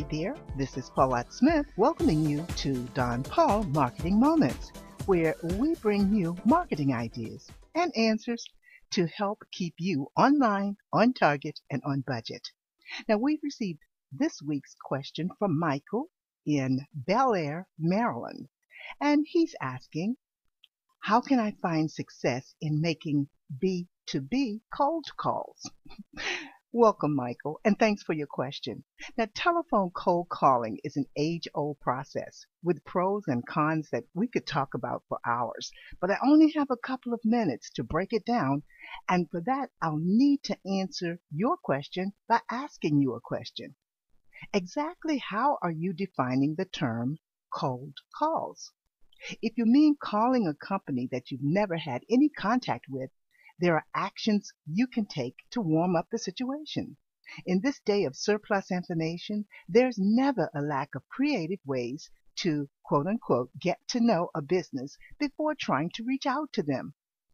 there, this is Paulette Smith welcoming you to Don Paul Marketing Moments, where we bring you marketing ideas and answers to help keep you online, on target, and on budget. Now, we've received this week's question from Michael in Bel Air, Maryland, and he's asking, how can I find success in making B2B cold calls? Welcome, Michael, and thanks for your question. Now, telephone cold calling is an age-old process with pros and cons that we could talk about for hours, but I only have a couple of minutes to break it down, and for that, I'll need to answer your question by asking you a question. Exactly how are you defining the term cold calls? If you mean calling a company that you've never had any contact with, there are actions you can take to warm up the situation. In this day of surplus information, there's never a lack of creative ways to, quote unquote, get to know a business before trying to reach out to them.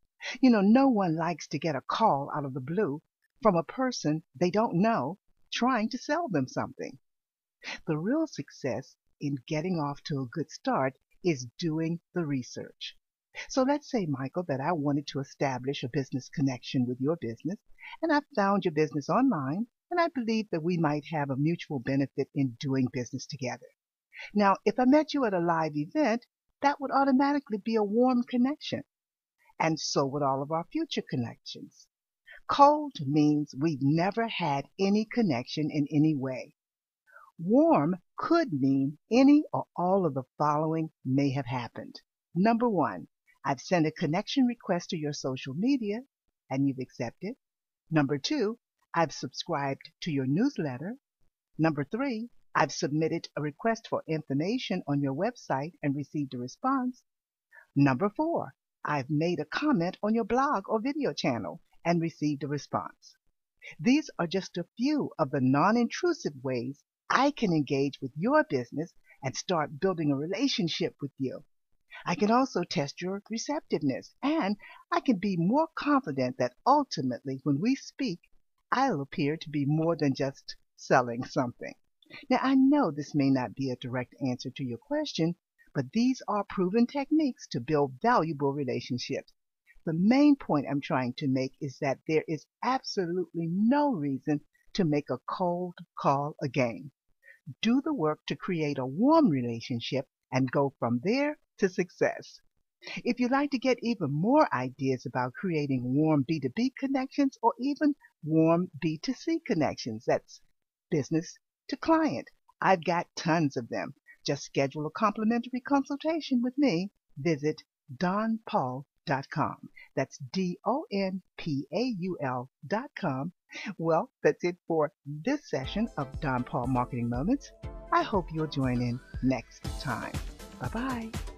No one likes to get a call out of the blue from a person they don't know trying to sell them something. The real success in getting off to a good start is doing the research. So let's say, Michael, that I wanted to establish a business connection with your business, and I found your business online, and I believe that we might have a mutual benefit in doing business together. Now, if I met you at a live event, that would automatically be a warm connection, and so would all of our future connections. Cold means we've never had any connection in any way. Warm could mean any or all of the following may have happened. Number one, I've sent a connection request to your social media and you've accepted. Number two, I've subscribed to your newsletter. Number three, I've submitted a request for information on your website and received a response. Number four, I've made a comment on your blog or video channel and received a response. These are just a few of the non-intrusive ways I can engage with your business and start building a relationship with you. I can also test your receptiveness, and I can be more confident that ultimately when we speak, I'll appear to be more than just selling something. Now, I know this may not be a direct answer to your question, but these are proven techniques to build valuable relationships. The main point I'm trying to make is that there is absolutely no reason to make a cold call a game. Do the work to create a warm relationship and go from there to success. If you'd like to get even more ideas about creating warm B2B connections or even warm B2C connections, that's business to client, I've got tons of them. Just schedule a complimentary consultation with me. Visit donpaul.com. That's DONPAUL.com. Well, that's it for this session of Don Paul Marketing Moments. I hope you'll join in next time. Bye-bye.